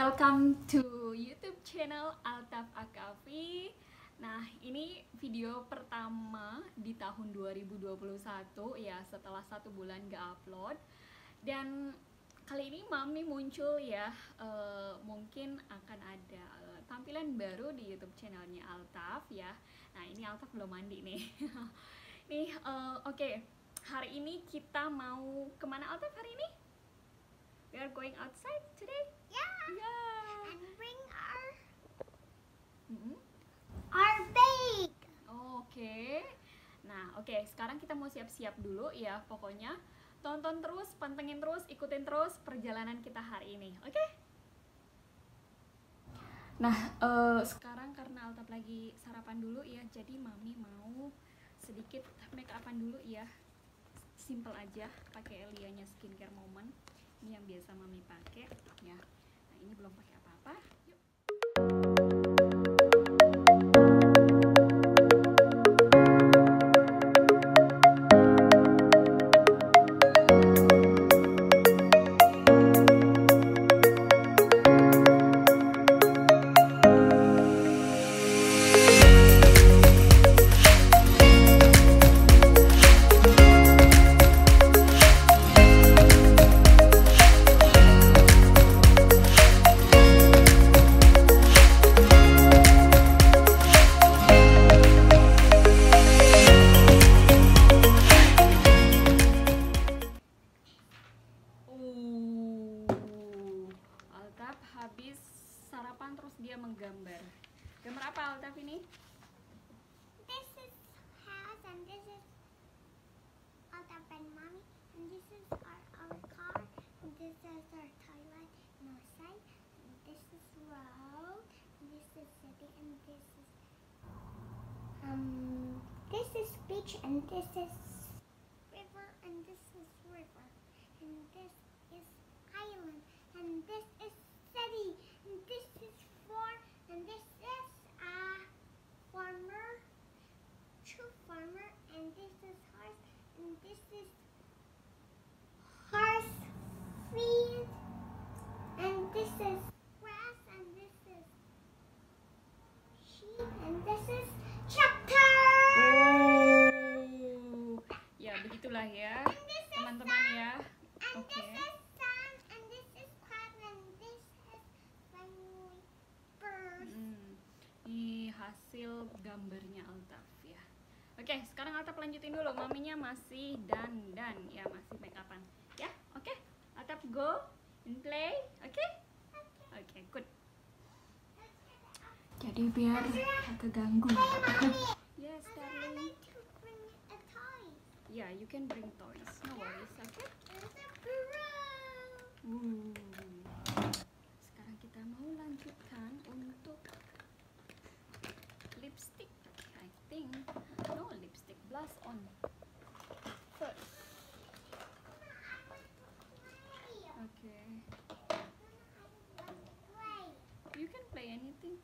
welcome to YouTube channel Altaf Akafi. Nah, ini video pertama di tahun 2021 ya, setelah 1 bulan gak upload. Dan kali ini Mami muncul ya, mungkin akan ada tampilan baru di YouTube channelnya Altaf ya. Nah, ini Altaf belum mandi nih. Nih, oke. Hari ini kita mau kemana Altaf hari ini? We are going outside today. Yeah. And bring our bag. Oke. Nah, oke. Sekarang kita mau siap-siap dulu ya. Pokoknya tonton terus, pantengin terus, ikutin terus perjalanan kita hari ini. Oke? Nah, sekarang karena Altaf lagi sarapan dulu ya, jadi Mami mau sedikit make upan dulu ya. Simple aja, pakai Elianya Skincare Moment. Ini yang biasa Mami pakai ya. Nah, ini belum pakai apa-apa. Yuk. Altaf habis sarapan terus dia menggambar. Gambar apa Altaf ini? This is house and this is Altaf and Mommy and this is our car and this is our toilet and outside and this is road and this is city and this is beach and this is river and this is river and this is island and this is city and this is farm and this is farmer, true farmer and this is horse and this is horse field and this is grass and this is sheep and this is tractor. Ya, begitulah ya, And this is teman-teman ya. and Oke. this is sun and this is cloud and this is family bird. Ini hasil gambarnya Altaf ya. Oke, sekarang Altaf lanjutin dulu. Maminya masih dandan ya, masih make upan. Ya, oke. Altaf go and play. Oke? Oke, good. Jadi biar gak keganggu. Yes, I darling. need to bring a toy. Yeah, you can bring toys. No worries, okay? There's a burrow. Sekarang kita mau lanjutkan untuk lipstick. I think no lipstick, blush on first. Okay, you can play anything.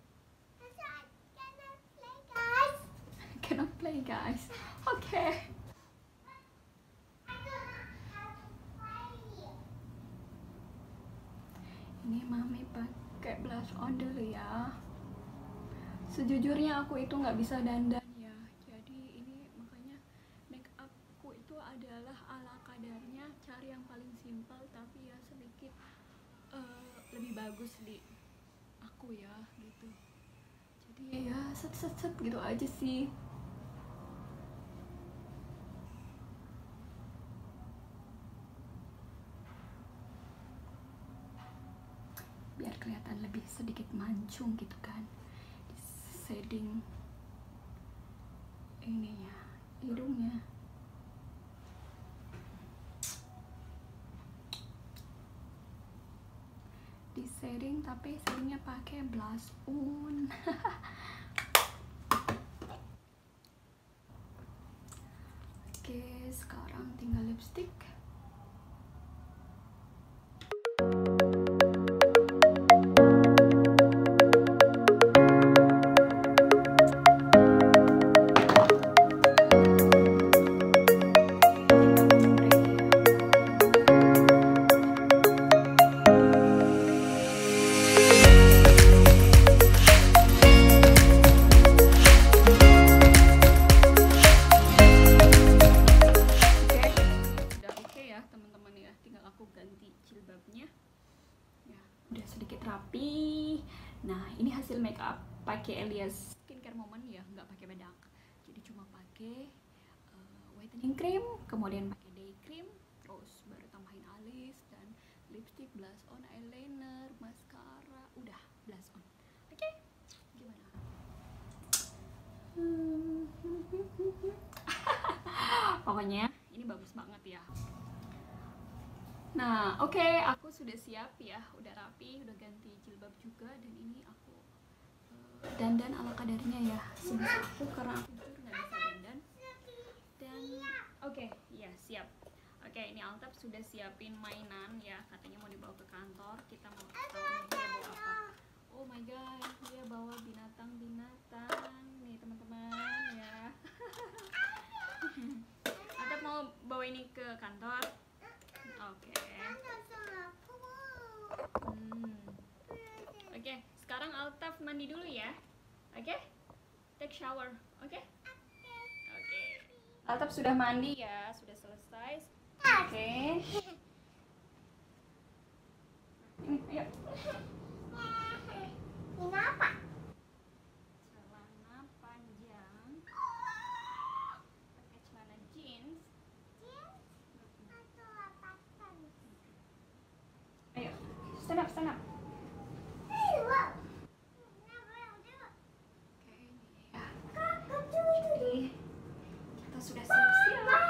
Cannot play, guys. Okay. Ini Mami pakai blush on dulu ya. Sejujurnya aku itu nggak bisa dandan ya. Jadi ini makanya make upku itu adalah ala kadarnya, cari yang paling simpel tapi ya sedikit lebih bagus di aku ya gitu. Jadi ya set gitu aja sih. Biar kelihatan lebih sedikit mancung gitu kan, di shading ininya, hidungnya. Di shading tapi shadingnya pakai blush on. Oke, sekarang tinggal lipstick. ganti jilbabnya. Ya, udah sedikit rapi. Nah, ini hasil make up pakai Elias Skincare Moment ya, nggak pakai bedak. Jadi cuma pakai whitening cream, kemudian pakai day cream, terus baru tambahin alis dan lipstick, blush on, eyeliner, mascara, udah blush on. Oke, gimana? Pokoknya ini bagus banget ya. Nah, oke, aku sudah siap ya, udah rapi, udah ganti jilbab juga, dan ini aku dandan ala kadarnya ya, sebisa aku karena aku jujur nggak bisa dandan. Dan oke, ya siap. Oke, ini Altaf sudah siapin mainan ya, katanya mau dibawa ke kantor. Kita mau tahu nih dia bawa apa. Oh my god, dia bawa binatang-binatang nih teman-teman ya. Altaf mau bawa ini ke kantor. Oke. Oke, sekarang Altaf mandi dulu ya. Oke? Take shower. Oke? Oke. Altaf sudah mandi ya, sudah selesai. Oke. Ini, ayo. Ini apa? Celana panjang. Pakai celana jeans. Ayo, stand up, stand up. Jadi kita sudah siap-siap.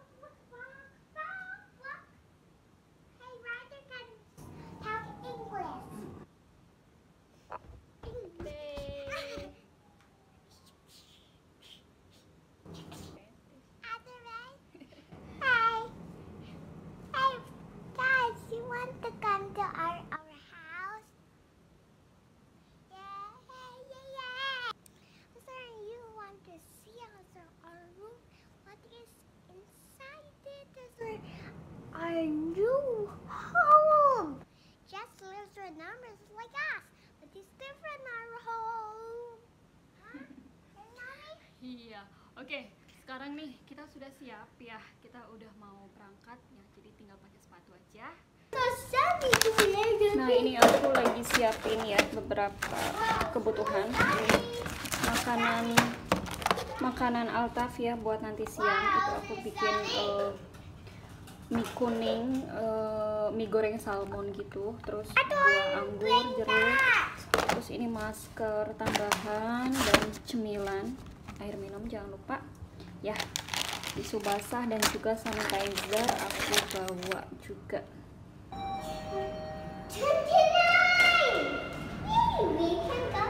Our new home just lives with numbers like us, but it's different our home. Huh? Mommy? Iya, oke. Sekarang nih kita sudah siap ya. Kita udah mau berangkat ya. Jadi tinggal pakai sepatu aja. Nah, ini aku lagi siapin ya beberapa kebutuhan. Ini makanan Altaf ya buat nanti siang. Itu aku bikin mie kuning, mie goreng salmon gitu, terus buah anggur, jeruk, terus ini masker tambahan dan cemilan, air minum jangan lupa ya, tisu basah dan juga sanitizer aku bawa juga. We can go.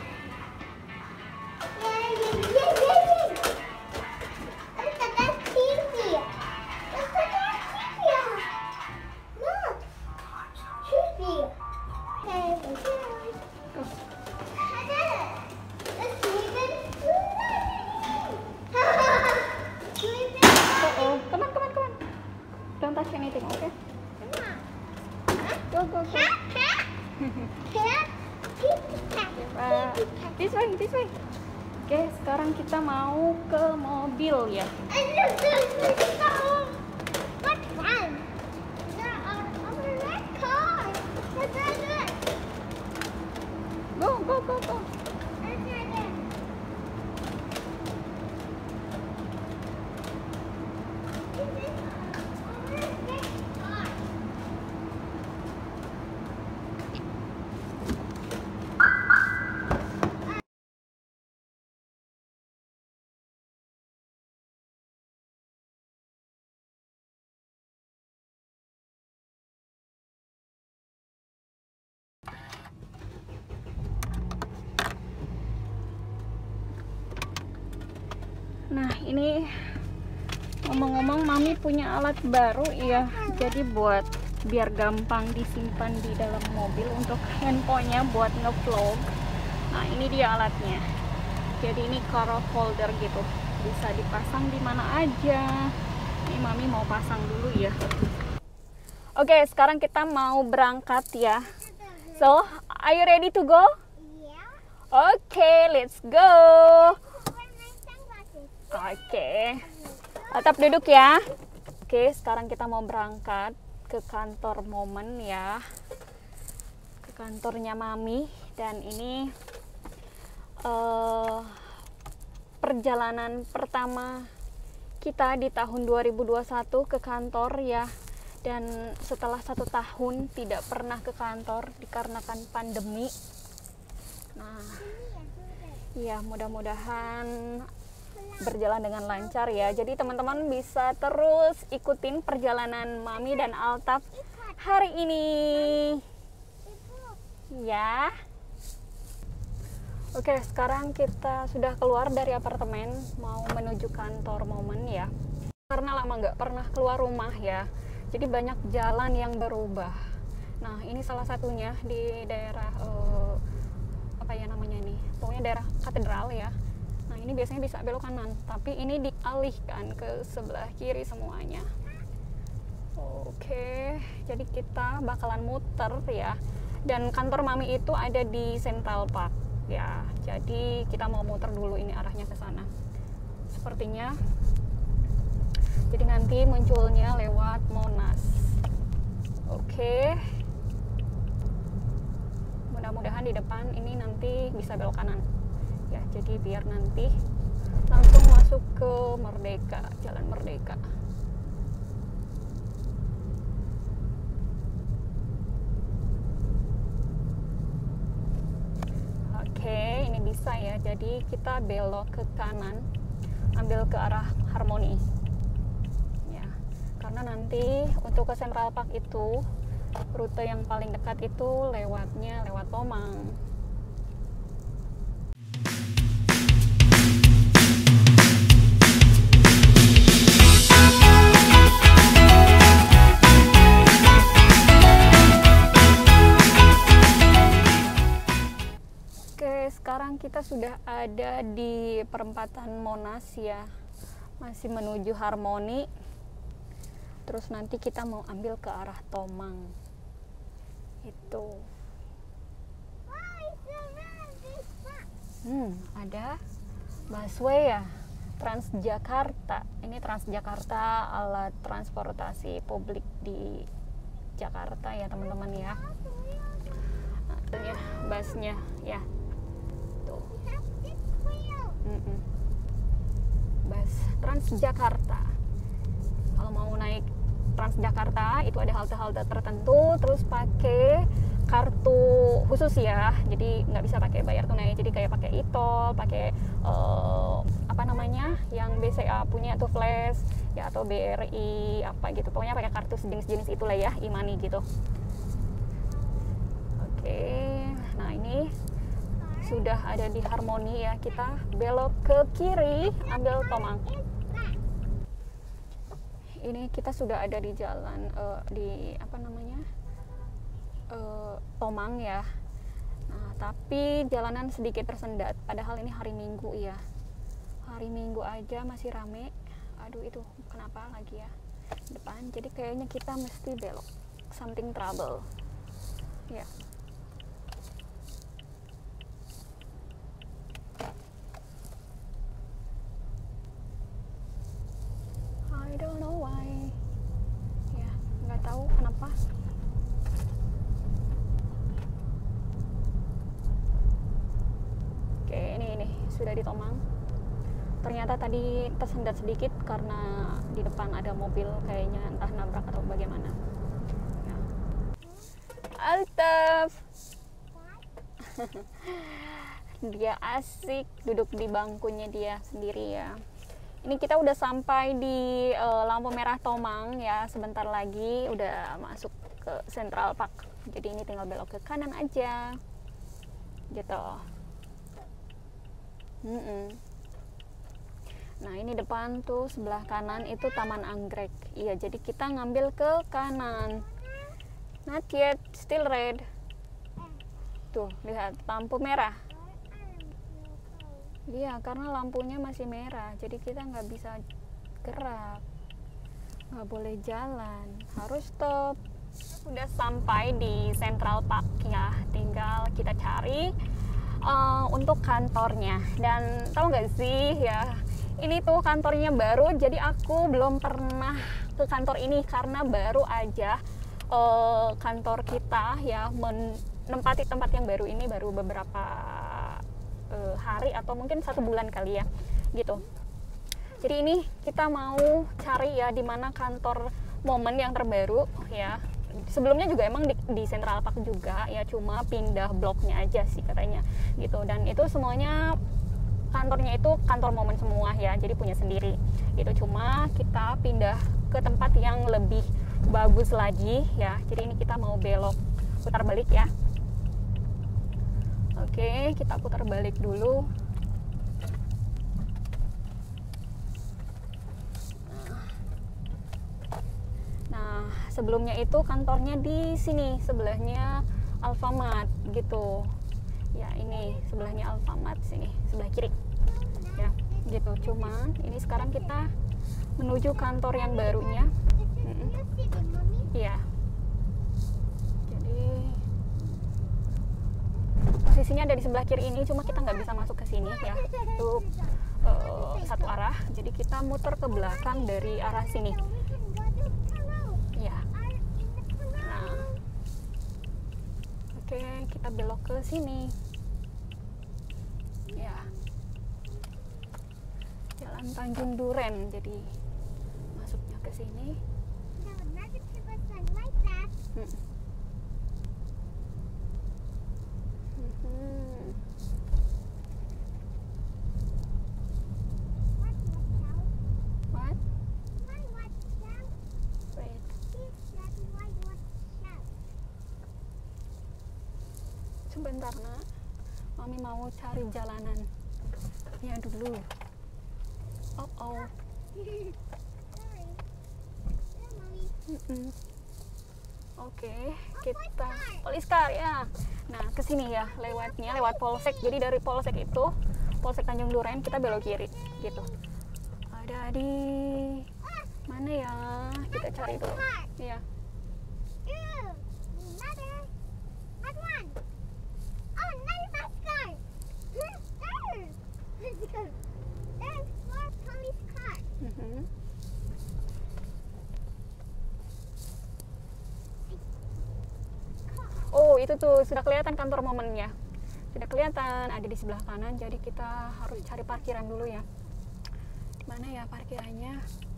Look at that TV. Look at that TV. Look. TV. Okay, Go. I did it. Let's leave it. Oh, come on. Don't touch anything, okay? Go. This way. Oke, sekarang kita mau ke mobil ya. What fun! There are other red cars. What's that? Go. What's that? Nah, ini ngomong-ngomong Mami punya alat baru ya. Jadi buat biar gampang disimpan di dalam mobil untuk handphonenya buat ngevlog. Nah, ini dia alatnya. Jadi ini car holder gitu. Bisa dipasang di mana aja. Ini Mami mau pasang dulu ya. Oke, sekarang kita mau berangkat ya. So, are you ready to go? Yeah. Okay, let's go. Wear my sunglasses. Oke. Tetap duduk ya. Oke, sekarang kita mau berangkat ke kantor Momen ya, ke kantornya Mami. Dan ini perjalanan pertama kita di tahun 2021 ke kantor ya. Dan setelah 1 tahun tidak pernah ke kantor dikarenakan pandemi. Nah, ya mudah-mudahan berjalan dengan lancar ya. Jadi teman-teman bisa terus ikutin perjalanan Mami dan Altaf hari ini ya. Oke, sekarang kita sudah keluar dari apartemen mau menuju kantor Momen ya. Karena lama nggak pernah keluar rumah ya, jadi banyak jalan yang berubah. Nah, ini salah satunya di daerah apa ya namanya ini, pokoknya daerah Katedral ya. Nah, ini biasanya bisa belok kanan, tapi ini dialihkan ke sebelah kiri semuanya. Oke, jadi kita bakalan muter ya. Dan kantor Mami itu ada di Central Park ya. Jadi kita mau muter dulu, ini arahnya ke sana. Sepertinya. Jadi nanti munculnya lewat Monas. Oke. Mudah-mudahan di depan ini nanti bisa belok kanan. Ya, jadi biar nanti langsung masuk ke Merdeka, Jalan Merdeka. Oke, ini bisa ya. Jadi kita belok ke kanan, ambil ke arah Harmoni. Ya, karena nanti untuk ke Central Park itu rute yang paling dekat itu lewatnya lewat Tomang. Sekarang kita sudah ada di perempatan Monas ya, masih menuju Harmoni. Terus nanti kita mau ambil ke arah Tomang itu. Ada busway ya, Transjakarta. Ini Transjakarta, alat transportasi publik di Jakarta ya teman-teman ya. Nah, itu ya busnya ya. Bus Transjakarta. Kalau mau naik Transjakarta itu ada halte-halte tertentu, terus pakai kartu khusus ya. Jadi nggak bisa pakai bayar tunai. Jadi kayak pakai e-tol, pakai apa namanya yang BCA punya tuh Flash ya, atau BRI apa gitu. Pokoknya pakai kartu sejenis-jenis itulah ya, e-money gitu. Oke. Nah, ini sudah ada di Harmoni ya, kita belok ke kiri ambil Tomang. Ini kita sudah ada di jalan di apa namanya Tomang ya. Nah, tapi jalanan sedikit tersendat, padahal ini hari Minggu ya. Hari Minggu aja masih rame. Aduh, itu kenapa lagi ya depan. Jadi kayaknya kita mesti belok, something trouble ya. I don't know why. Ya, nggak tahu kenapa. Oke, ini sudah di Tomang. Ternyata tadi tersendat sedikit karena di depan ada mobil, kayaknya entah nabrak atau bagaimana. Ya. Altaf. Dia asik duduk di bangkunya dia sendiri ya. Ini kita udah sampai di lampu merah Tomang ya, sebentar lagi udah masuk ke Central Park. Jadi ini tinggal belok ke kanan aja, gitu. Nah, ini depan tuh sebelah kanan itu Taman Anggrek. Iya, jadi kita ngambil ke kanan. Not yet, still red. Tuh, lihat lampu merah. Iya, karena lampunya masih merah, jadi kita nggak bisa gerak, nggak boleh jalan, harus stop. Udah sampai di Central Park ya, tinggal kita cari untuk kantornya. Dan tahu nggak sih ya, ini tuh kantornya baru, jadi aku belum pernah ke kantor ini karena baru aja kantor kita ya menempati tempat yang baru ini baru beberapa hari atau mungkin 1 bulan kali ya gitu. Jadi ini kita mau cari ya di mana kantor Momen yang terbaru ya. Sebelumnya juga emang di Central Park juga ya, cuma pindah bloknya aja sih katanya gitu. Dan itu semuanya kantornya itu kantor Momen semua ya, jadi punya sendiri gitu. Cuma kita pindah ke tempat yang lebih bagus lagi ya. Jadi ini kita mau belok putar balik ya. Oke, kita putar balik dulu. Nah, sebelumnya itu kantornya di sini, sebelahnya Alfamart gitu. Ya, ini sebelahnya Alfamart sini, sebelah kiri. Ya, gitu. Cuman ini sekarang kita menuju kantor yang barunya. Iya. Jadi posisinya ada di sebelah kiri ini, cuma kita nggak bisa masuk ke sini ya. Itu satu arah. Jadi kita muter ke belakang dari arah sini. Ya. Nah. Oke, kita belok ke sini. Ya. Jalan Tanjung Duren. Jadi masuknya ke sini. What? Wait. Sebentar nak, Mami mau cari jalanan ya dulu. Oh. Oke, kita Police car ya. Nah, kesini ya, lewat Polsek. Jadi dari Polsek itu, Polsek Tanjung Duren, kita belok kiri gitu. Ada di mana ya? Kita cari dulu. Iya. Oh, itu tuh sudah kelihatan kantor Momennya. Sudah kelihatan ada di sebelah kanan, jadi kita harus cari parkiran dulu ya. Mana ya parkirannya?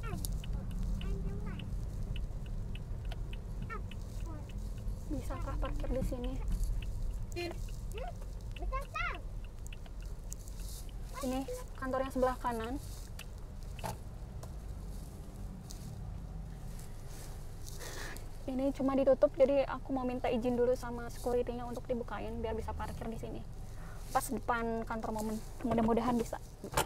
Bisakah parkir di sini? Ini kantor yang sebelah kanan. Ini cuma ditutup, jadi aku mau minta izin dulu sama security-nya untuk dibukain biar bisa parkir di sini. Pas depan kantor Momen. Mudah-mudahan bisa.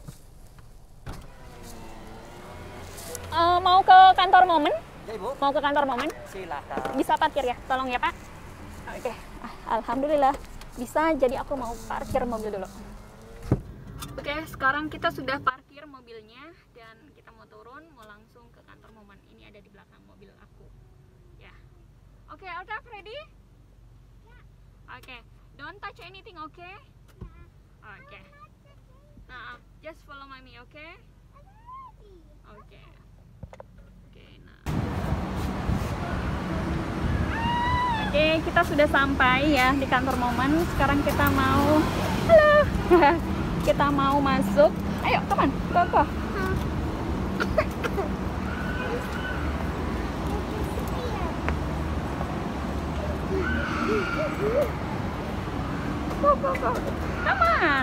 Mau ke kantor Momen? Ya, Ibu. Mau ke kantor Momen? Silakan. Bisa parkir ya? Tolong ya, Pak. Oke. Alhamdulillah bisa, jadi aku mau parkir mobil dulu. Oke, sekarang kita sudah parkir mobilnya dan kita mau turun, mau langsung ke kantor Momen. Ini ada di belakang mobil aku. Ya. Oke, Altaf ready? Ya. Oke, don't touch anything, oke? Ya. Oke. Nah, just follow mommy, oke? Oke. Oke, nah. Oke, kita sudah sampai ya di kantor Momen. Sekarang kita mau, halo, kita mau masuk. Ayo, teman, go. Go. Come on.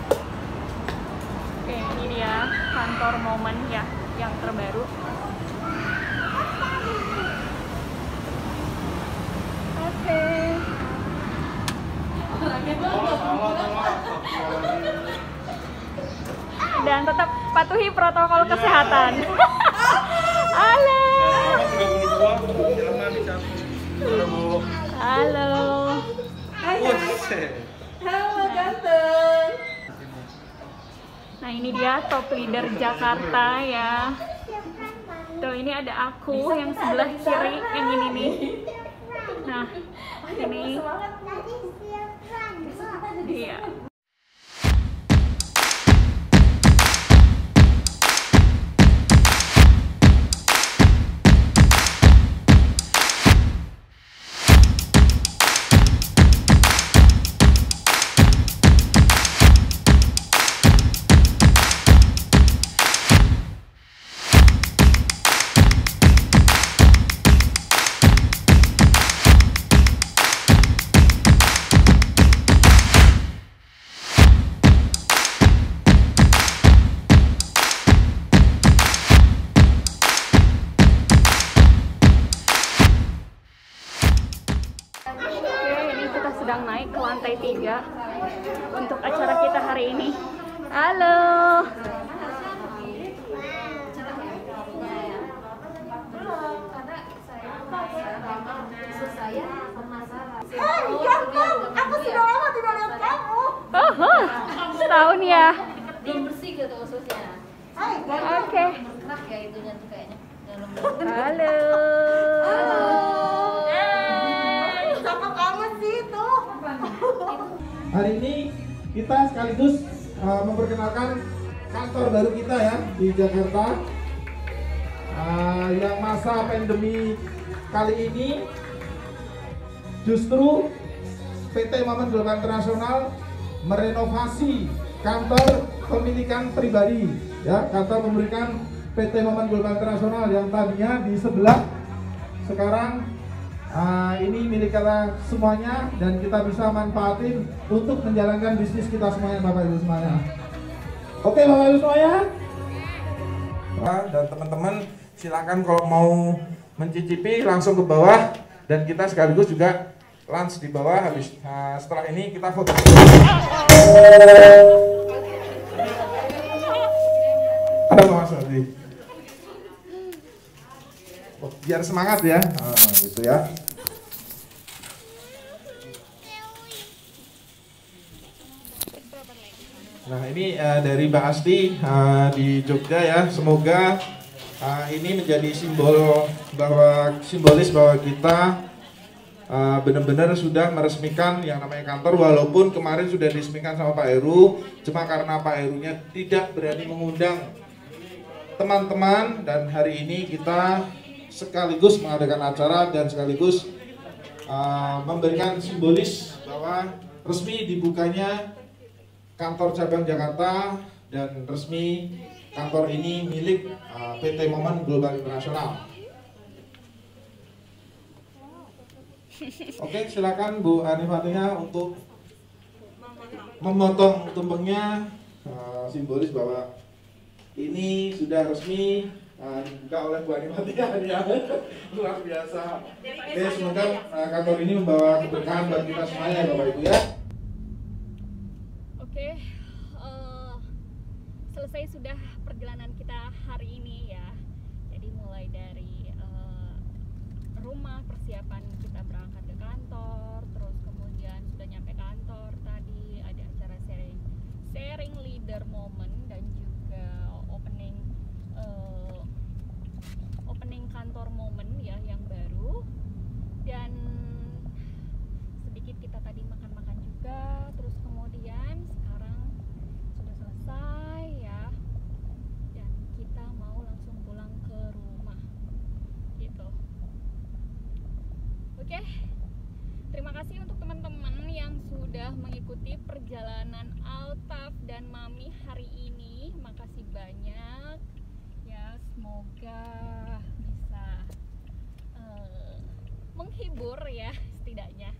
Oke, ini dia kantor Momen ya, yang terbaru. Oke. Dan tetap patuhi protokol kesehatan. Halo. Halo. Halo ganteng. Nah, ini dia top leader Jakarta ya. Tuh, ini ada aku yang sebelah kiri, yang ini nih. Nah, ini iya. sedang naik ke lantai 3 untuk acara kita hari ini. Halo. Hai, ganteng. Aku sudah lama tidak lihat kamu. Oh, setahun ya. Belum bersih gitu ususnya. Hai, ganteng. Oke. Berkerak ya itunya tuh kayaknya. Dalam Halo. Cakep amat sih itu. Hari ini kita sekaligus memperkenalkan kantor baru kita ya di Jakarta. Yang masa pandemi kali ini justru PT Momen Global Internasional merenovasi kantor pemilikan pribadi ya, kantor pemilikan PT Momen Global Internasional yang tadinya di sebelah, sekarang ini milik kita semuanya dan kita bisa manfaatin untuk menjalankan bisnis kita semuanya, Bapak Ibu semuanya. Oke Bapak Ibu semuanya. Dan teman-teman silakan kalau mau mencicipi langsung ke bawah, dan kita sekaligus juga lunch di bawah. Habis setelah ini kita foto. Ada Mas Adi. Biar semangat ya, gitu ya. Nah ini dari Mbak Asti di Jogja ya. Semoga ini menjadi simbolis bahwa kita benar-benar sudah meresmikan yang namanya kantor, walaupun kemarin sudah diresmikan sama Pak Heru, cuma karena Pak Herunya tidak berani mengundang teman-teman, dan hari ini kita sekaligus mengadakan acara dan sekaligus memberikan simbolis bahwa resmi dibukanya kantor cabang Jakarta dan resmi kantor ini milik PT Momen Global Internasional. Oke, silakan Bu Anifatina untuk memotong tumpengnya, simbolis bahwa ini sudah resmi dibuka oleh Bu Anifatina ya. Luar biasa. Oke, semoga kantor ini membawa keberkahan bagi kita semuanya, Bapak Ibu ya. Oke, selesai sudah perjalanan kita hari ini ya. Jadi mulai dari rumah, persiapan kita berangkat ke kantor, terus kemudian sudah nyampe kantor tadi ada acara sharing leader moment dan juga opening kantor momen ya yang baru, dan sedikit kita tadi makan-makan juga, terus kemudian sekarang sudah selesai ya, dan kita mau langsung pulang ke rumah gitu. Oke, terima kasih untuk teman-teman yang sudah mengikuti perjalanan Altaf dan Mami hari ini. Makasih banyak ya, semoga bisa menghibur ya setidaknya.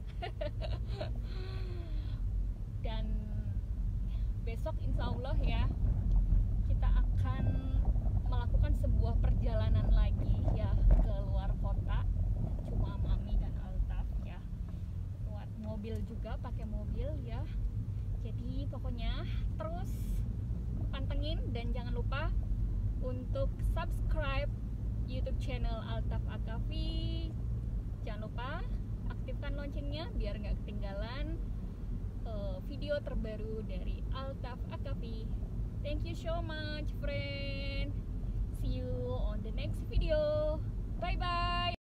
Dan besok insya Allah ya kita akan melakukan sebuah perjalanan lagi ya ke luar kota, cuma Mami dan Altaf ya, buat mobil juga, pakai mobil ya. Jadi pokoknya terus pantengin dan jangan lupa untuk subscribe YouTube channel Altaf Akafi. Jangan lupa aktifkan loncengnya biar nggak ketinggalan video terbaru dari Altaf Akafi. Thank you so much friend.